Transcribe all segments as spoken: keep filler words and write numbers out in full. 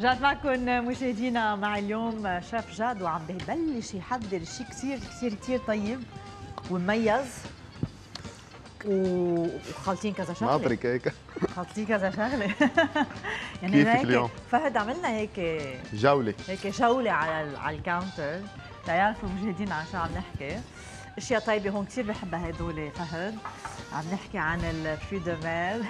رجعت معكم مشاهدينا مع اليوم شيف جاد وعم ببلش يحضر شيء كثير كثير كثير طيب ومميز وخالطين كذا شغله. ناطرك هيك خالطين كذا شغله. يعني كيفك هيك اليوم؟ فهد عملنا هيك جولة هيك جولة على على الكاونتر ليعرفوا المشاهدين عن شو عم نحكي. اشياء طيبه هون كثير بحبها هدول فهد. عم نحكي عن الفري دو مير.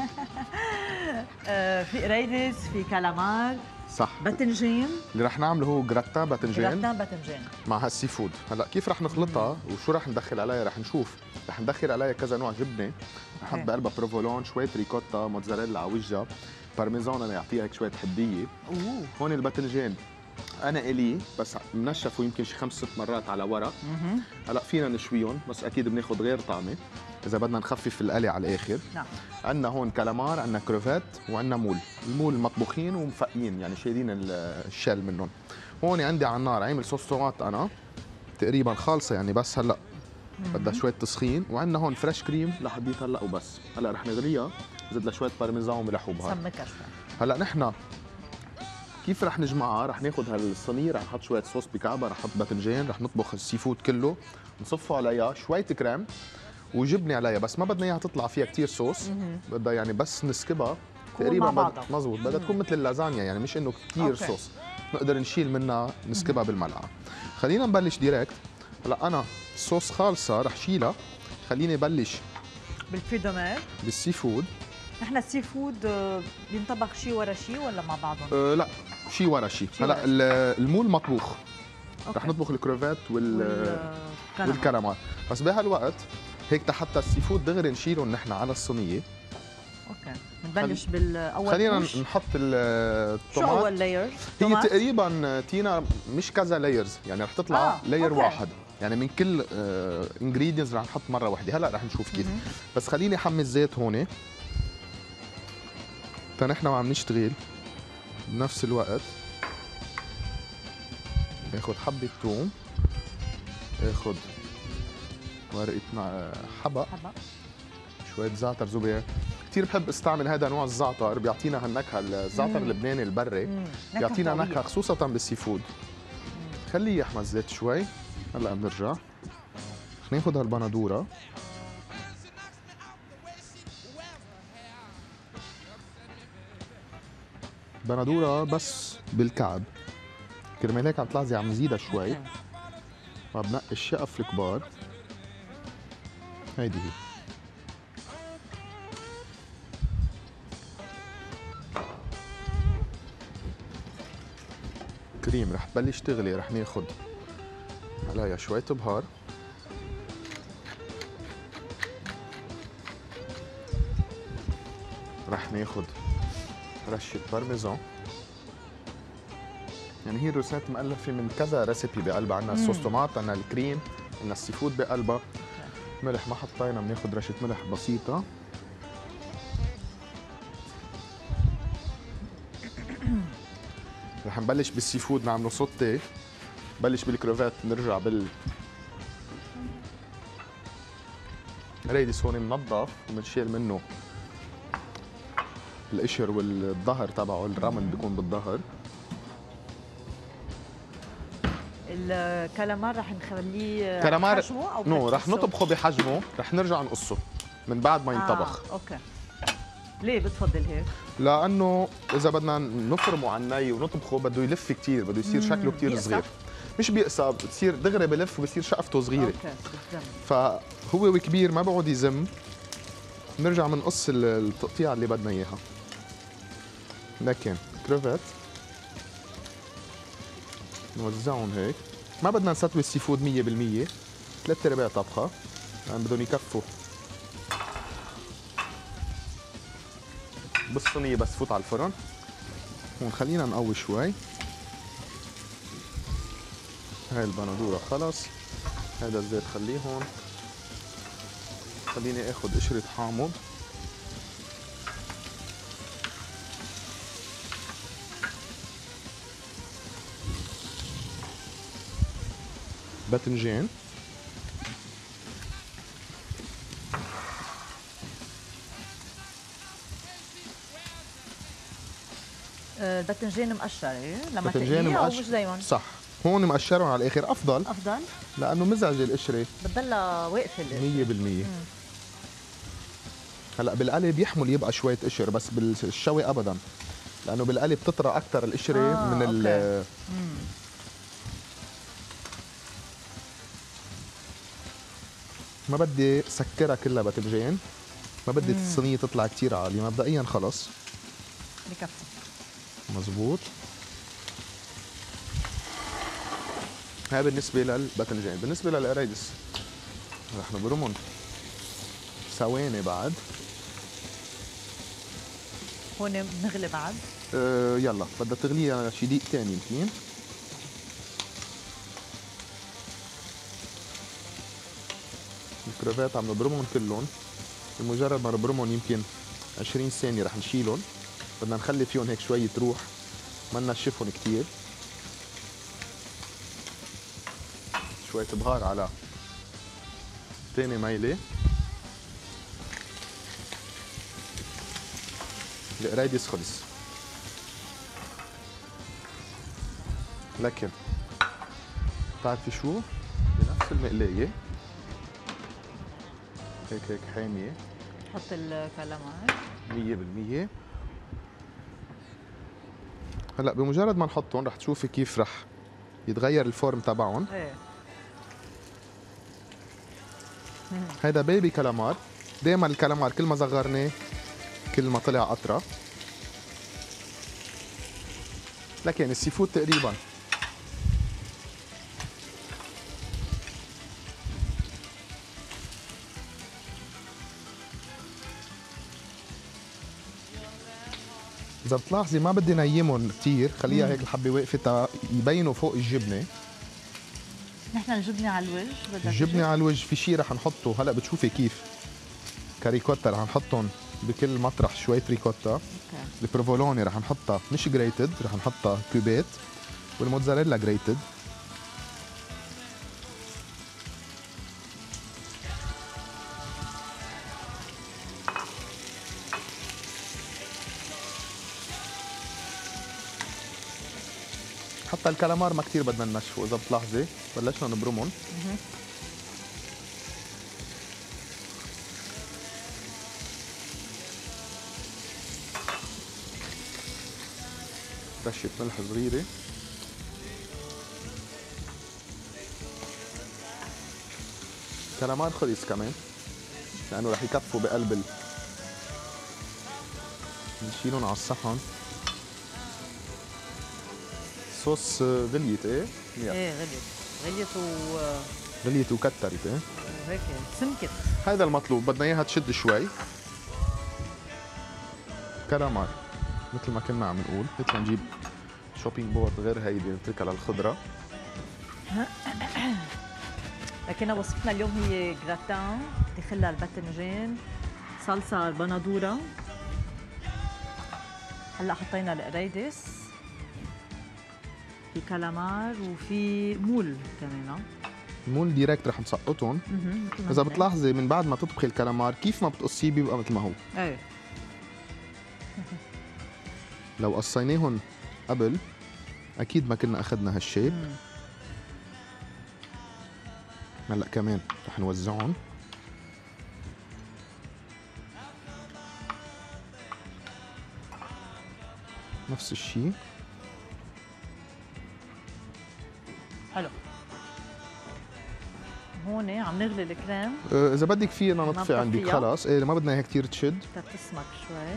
في قريدس، في كالامار، صح. باذنجان. اللي رح نعمله هو جراتان باذنجان جراتان باذنجان مع هالسي فود. هلا كيف رح نخلطها وشو رح ندخل عليها رح نشوف. رح ندخل عليها كذا نوع جبنه، رح نحط بقلبها بروفولون، شويه ريكوتا، موتزاريلا على وجهها، بارميزان انا يعطيها هيك شويه حديه. اوه هون الباذنجان انا الي بس منشفه يمكن شي خمس ست مرات على ورق. هلا فينا نشويهم بس اكيد بناخذ غير طعمه اذا بدنا نخفف القلي على الاخر. نعم. عندنا هون كالامار، عندنا كروفات، وعندنا مول. المول مطبوخين ومفقين يعني شايلين الشل منهم. هون عندي على النار عامل صوص طماط انا تقريبا خالصه يعني بس هلا بدها شويه تسخين. وعندنا هون فريش كريم لحديت هلا وبس. هلا رح نغليها زد لها شويه بارميزان وملح وبهار. سمكها شوي. هلا نحن كيف رح نجمعها؟ رح ناخذ هالصينيه رح نحط شويه صوص بكعبها، رح نحط باذنجان، رح نطبخ السي فود كله، نصفه عليها شويه كريم وجبنه عليها، بس ما بدنا اياها تطلع فيها كثير صوص، بدها يعني بس نسكبها تقريبا بد... مزبوط. بدها تكون مثل اللازانيا يعني مش انه كثير صوص، نقدر نشيل منها نسكبها بالملعقه. خلينا نبلش ديريكت. هلا انا الصوص خالصه رح شيلها، خليني بلش بالفري دو مير بالسي فود. نحن السي فود بينطبخ شيء ورا شيء ولا مع بعضهم؟ أه لا شيء ورا شيء. هلا المول مطبوخ، رح نطبخ الكروفات وال والكالامار، بس بهالوقت هيك حتى السي فود دغري نشيلهم نحن على الصينيه. اوكي بنبلش خل... بالاول. خلينا موش. نحط الطماط. شو اول لاير؟ هي تقريبا تينا مش كذا لايرز يعني رح تطلع آه. لاير أوكي. واحد يعني من كل انجريدينتس رح نحط مره واحده. هلا رح نشوف كيف. مم. بس خليني احمي الزيت هون تنحن وعم نشتغل بنفس الوقت. اخذ حبه ثوم، اخذ ورقه مع حبق، حبق شويه زعتر زبير. كثير بحب استعمل هذا نوع الزعتر بيعطينا هالنكهه. الزعتر اللبناني البري بيعطينا نكهه خصوصا بالسي فود. خليه يحمى الزيت شوي. هلا بنرجع ناخذ هالبندوره بندوره بس بالكعب كرمال هيك عم تلاحظي عم نزيدها شوي. فبنقي الشقف الكبار. هيدي هي. كريم رح تبلش تغلي، رح ناخذ عليها شوية بهار، رح ناخذ رشة بارميزان. يعني هي الروسات مؤلفة من كذا ريسيبي بقلبها. عندنا الصوص طماط، عندنا الكريم، عندنا السي فود بقلبها. ملح ما حطينا، بناخذ رشة ملح بسيطة. رح نبلش بالسي فود نعمله سوتيه. بلش بالكروفات، نرجع بال ريدس هون منظف ومنشيل منه القشر والظهر تبعه. الرمل بيكون بالظهر. الكالامار رح نخليه كالامار بحجمه او نو رح نطبخه بحجمه، رح نرجع نقصه من بعد ما ينطبخ. آه، اوكي. ليه بتفضل هيك؟ لانه اذا بدنا نفرمه على الني ونطبخه بده يلف كثير، بده يصير شكله كثير صغير. مش بيقصى، بتصير دغري بلف وبصير شقفته صغيره. اوكي. فهو وكبير ما بقعد يزم. بنرجع بنقص التقطيع اللي بدنا اياها. لكن كروفيت نوزعهم هيك. ما بدنا نستوي السي فود مية بالمية، ثلاث ارباع طبخه يعني بدهم يكفوا بالصينيه بس فوت على الفرن. هون خلينا نقوي شوي. هاي البندوره خلص. هذا الزيت خليه هون. خليني اخذ قشره حامض. باذنجان، آه، الباذنجان مقشر إيه؟ لما باذنجان تقليه او مقشر. مش دايما؟ صح، هون مقشرهم على الاخر افضل افضل لانه مزعج القشره بتضلها واقفه القشرة. مية بالمية. هلا بالقلي بيحمل يبقى شويه قشر بس بالشوي ابدا لانه بالقلي بتطرى اكثر القشره آه، من ال مم. ما بدي سكرها كلها باذنجان، ما بدي الصينيه تطلع كثير عاليه، مبدئيا خلص بكفي. مزبوط. هاي بالنسبه للباذنجان. بالنسبه للقرايدس رح نبرمهم ثواني بعد. هون بنغلي بعد. أه يلا بدها تغليها شي دقيقتين يمكن. الكرافات عم نبرمهم كلهم، بمجرد ما نبرمهم يمكن عشرين ثانية رح نشيلهم. بدنا نخلي فيهم هيك شوية روح، ما ننشفهم كتير. شوية بهار على تاني ميلة. القرايدس خلص، لكن بتعرفي شو؟ بنفس المقلاية هيك هيك حامية حط الكالامار مية بالمية. هلا بمجرد ما نحطهم رح تشوفي كيف رح يتغير الفورم تبعهم. ايه. هيدا بيبي كالامار. دائما الكالامار كل ما صغرناه كل ما طلع اطرى، لكن السي فود تقريبا اذا بتلاحظي ما بدي نيمهم كثير، خليها هيك الحبه واقفه تا يبينوا فوق الجبنه. نحن الجبنه على الوجه بدك الجبنه على الوجه في شيء رح نحطه هلا بتشوفي كيف. كاريكوتا رح نحطهم بكل مطرح شويه ريكوتا. اوكي. البروفولوني رح نحطها مش جريتد، رح نحطها كوبات، والموتزاريلا جريتد. حتى الكالامار ما كثير بدنا ننشفه، اذا بتلاحظي بلشنا نبرمهم. رشة ملح صغيرة. كالامار خلص كمان لأنه رح يكفوا بقلب ال... نشيلهم على الصحن. صوص غليت ايه؟ ايه غليت غليت و غليت وكترت ايه؟ وهيك سمكت. هذا المطلوب، بدنا اياها تشد شوي. كالامار مثل ما كنا عم نقول، مثل نجيب شوبينج بورد غير هيدي نتركها للخضرة. لكن وصفتنا اليوم هي جراتان داخلها الباذنجان، صلصه البندوره، هلا حطينا القريدس، في كالامار وفي مول كمان. المول ديريكت رح نسقطهم. اذا بتلاحظي من بعد ما تطبخي الكالامار كيف ما بتقصيه بيبقى مثل ما هو. ايه. لو قصيناهم قبل اكيد ما كنا اخذنا هالشيب. هلا كمان رح نوزعهم. نفس الشيء. حلو. هون عم نغلي الكريم. آه، اذا بدك فينا نطفي عندك خلاص، ايه ما بدنا اياها كثير تشد. تتسمك شوي.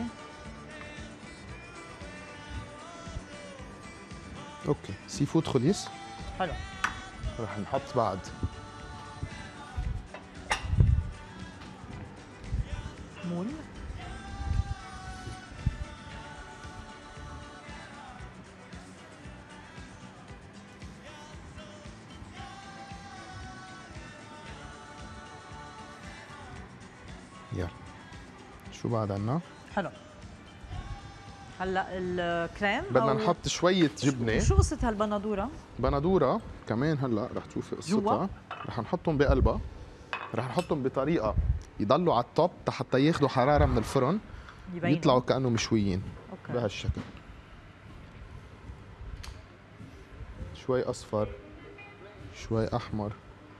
اوكي، سي فود خلص. حلو. رح نحط بعد مول. يلا شو بعد عنا؟ حلو. هلا الكريم بدنا نحط شوية جبنة. شو قصة هالبندورة؟ بندورة كمان هلا رح تشوفي قصتها. رح نحطهم بقلبها، رح نحطهم بطريقة يضلوا على التوب حتى ياخذوا حرارة من الفرن، يبينوا. يطلعوا كأنه مشويين. اوكي. بهالشكل. شوي اصفر، شوي احمر.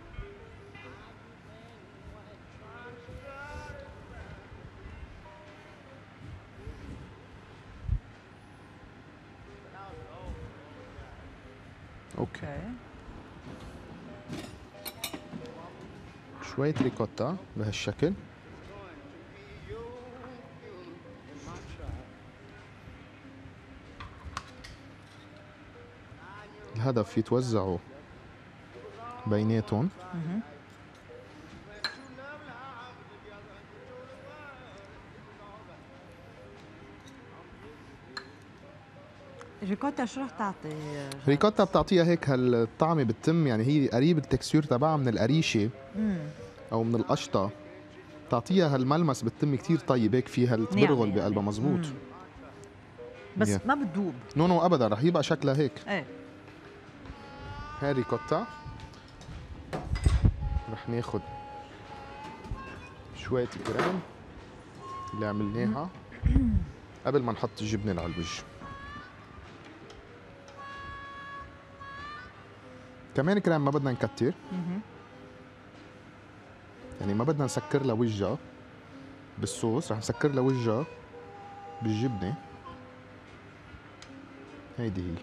اوكي. اوكي. شوية ريكوتا بهالشكل. الهدف يتوزعوا بيناتهم. الريكوتا شو رح تعطي؟ ريكوتا بتعطيها هيك هالطعمه بالتم، يعني هي قريب التكسير تبعها من القريشه او من القشطه، بتعطيها هالملمس بالتم كتير طيب، هيك فيها التبرغل يعني بقلبها مزبوط. مم. بس yeah. ما بتدوب. نو نو ابدا، رح يبقى شكلها هيك. ايه هاي ريكوتا. رح ناخد شوية كريم اللي عملناها قبل ما نحط الجبنة على الوجه. كمان كريم ما بدنا نكتر، يعني ما بدنا نسكر لها وجهها بالصوص، رح نسكر لها وجهها بالجبنة. هيدي هي.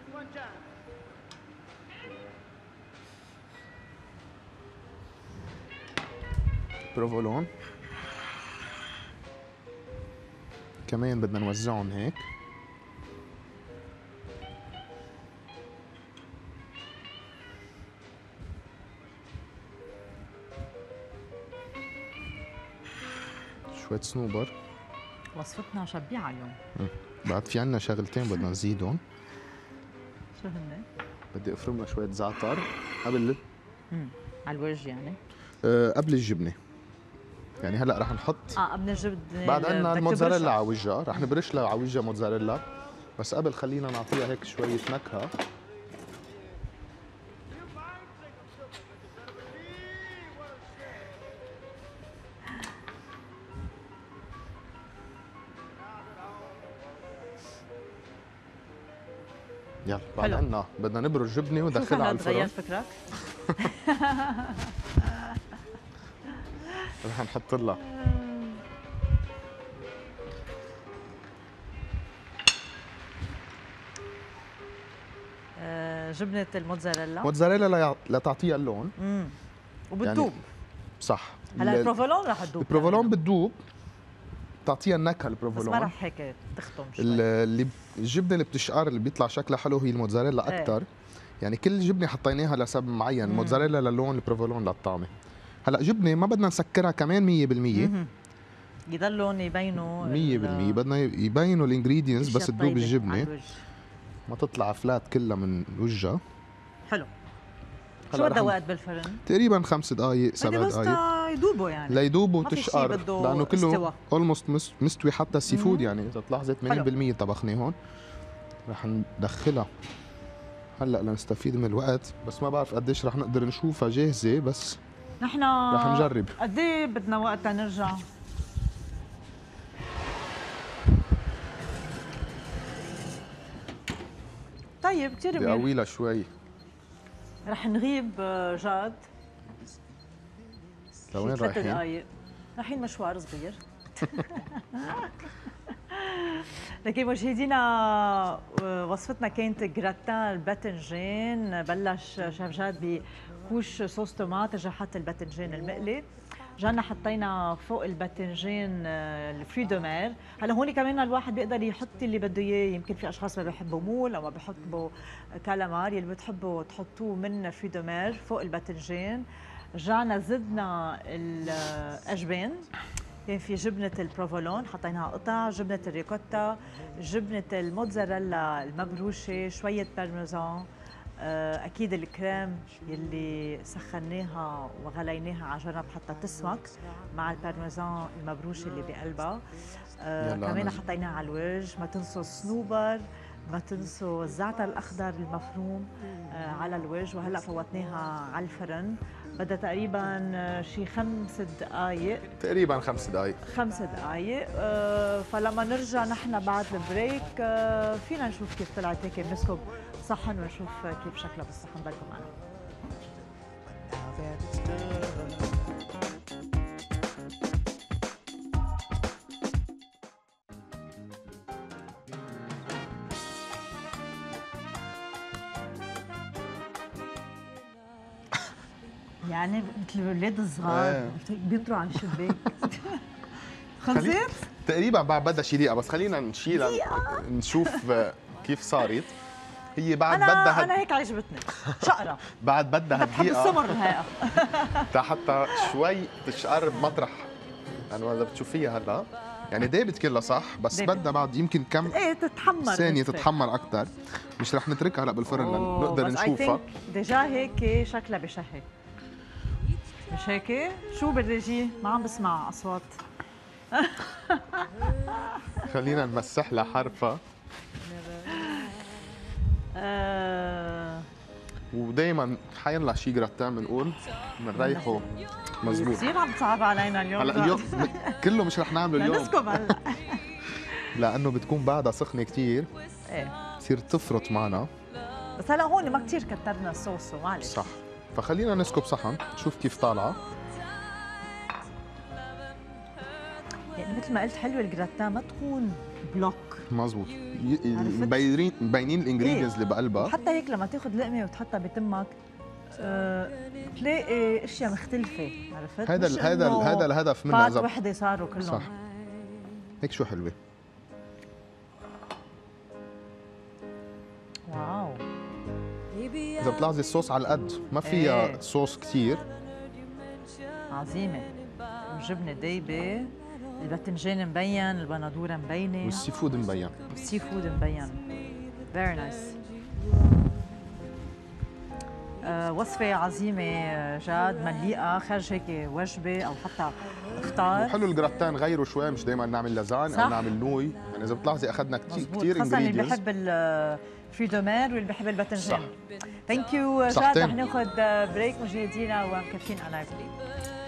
بروفولون كمان بدنا نوزعهم هيك. شوية صنوبر. وصفتنا شبيعة اليوم. بعد في عنا شغلتين بدنا نزيدهم. شو هن؟ بدي افرم لها شوية زعتر قبل امم على الوجه يعني؟ أه قبل الجبنة. يعني هلا رح نحط اه قبل الجبنة. بعد عنا الموتزاريلا على وجهها، رح نبرش لها على وجهها موتزاريلا، بس قبل خلينا نعطيها هيك شوية نكهة. يلا بعد عنا بدنا نبرز جبنه وندخلها على الفرن. تغيرت فكرك؟ رح نحط لها آه جبنه الموتزاريلا. موتزاريلا لتعطيها اللون. امم وبتدوب. يعني صح. هلا البروفولون رح تدوب. البروفولون بتدوب، بتعطيها النكهه البروفولون، بس ما رح هيك تختم شوي. اللي الجبنه اللي بتشقر اللي بيطلع شكلها حلو هي الموتزاريلا اكثر. ايه. يعني كل جبنه حطيناها لسبب معين، الموتزاريلا للون، البروفولون للطعمه. هلا جبنه ما بدنا نسكرها كمان مية بالمية، يضلون يبينوا مية بالمية، بدنا يبينوا الانجريدينتس بس تدوب الجبنه ما تطلع فلات كلها من وجهها. حلو. شو بدها وقت بالفرن؟ تقريبا خمس دقائق سبع دقائق بس يدوبوا يعني، ليدوبوا وتشقر، لانه كله اولموست مستوي حتى السي فود. يعني اذا تلاحظي ثمانين بالمية طبخناه هون. رح ندخلها هلا لنستفيد من الوقت، بس ما بعرف قديش رح نقدر نشوفها جاهزه، بس نحن رح نجرب. قد ايه بدنا وقت تنرجع؟ طيب كثير منيح. بدي اقويلها شوي. رح نغيب جاد لوين رايحين؟ ثلاث دقائق، رايحين مشوار صغير. لكن مشاهدينا وصفتنا كانت جراتان الباذنجان. بلش شيف جاد بكوش صوص طماط، رجع حط الباذنجان المقلي، جانا حطينا فوق الباذنجان الفري دو مير. هلا هون كمان الواحد بيقدر يحط اللي بده اياه، يمكن في اشخاص ما بيحبوا مول او ما بيحبوا كالامار، اللي بتحبوا تحطوه من فري دو مير فوق الباذنجان. رجعنا زدنا الاجبان، كان في جبنة البروفولون حطيناها قطع، جبنة الريكوتا، جبنة الموتزاريلا المبروشة، شوية بارميزان، أكيد الكريم يلي سخناها وغليناها على جنب حتى تسمك مع البارميزان المبروشة اللي بقلبها. كمان حطيناها على الوجه. ما تنسوا الصنوبر، ما تنسوا الزعتر الأخضر المفروم على الوجه. وهلأ فوتناها على الفرن، بدها تقريبا شي خمس دقائق، تقريبا خمس دقائق خمس دقائق. آه فلما نرجع نحن بعد البريك آه فينا نشوف كيف طلعت هيك بنسكب بالصحن ونشوف كيف شكلها بالصحن. ضلكم معنا. يعني مثل الاولاد الصغار ايه. بينطروا على الشباك. خلصت؟ تقريبا بعد بدها شي دقيقة، بس خلينا نشيلها نشوف كيف صارت. هي بعد أنا بدها أنا هيك عجبتني شقرة. بعد بدها بتحب هالدقيقة السمر الهيئة. حتى شوي تشقرب مطرح. يعني اذا بتشوفيها هلا يعني دابت كلها صح، بس دابت. بدها بعد يمكن كم ايه تتحمر ثانية نصفة. تتحمر أكثر. مش رح نتركها هلا بالفرن أوه، لنقدر بس I نشوفها. think ديجا هيك شكلها بشهي. مش هيك؟ شو بالريجي؟ ما عم بسمع أصوات. خلينا نمسح لها حرفها. آه ودائما حيلا شي جراتان بنقول بنريحه مزبوط. كثير عم تصعب علينا اليوم. هلا اليوم كله مش رح نعمله اليوم نسكب هلا. لأنه بتكون بعدها سخنة كثير، ايه بتصير تفرط معنا. بس هلا هون ما كثير كترنا الصوص ومعلش. صح، فخلينا نسكب صحن نشوف كيف طالعة. يعني مثل ما قلت حلوة الجراتان ما تكون بلوك. مزبوط، عرفت؟ مبينين مبينين الانجريدينتس اللي بقلبها. حتى هيك لما تاخذ لقمة وتحطها بتمك أه تلاقي اشياء مختلفة. عرفت؟ هذا مش ال- هذا ال- إنه هذا الهدف منها. فات إذا وحدة صاروا كلهم. صح، هيك شو حلوة. واو. إذا بتلاحظي الصوص على القد، ما فيها إيه. صوص كثير. عظيمة. الجبنة دايبة، الباذنجان مبين، البندورة مبينة، والسي فود مبين. والسي فود مبين. فيري نايس. آه وصفة عظيمة جاد، مليئة، خرج هيك وجبة أو حتى إفطار. وحلو الجراتان غيروا شوي، مش دائما نعمل لازان صح. او نعمل نوي. يعني اذا بتلاحظي اخذنا كثير كثير خاصة اللي انجريدينتس. بحب الفري دومير واللي بحب الباذنجان. صح. ثانك يو جاد. صحتين. رح ناخذ بريك مشاهدينا ومكفين على لايف.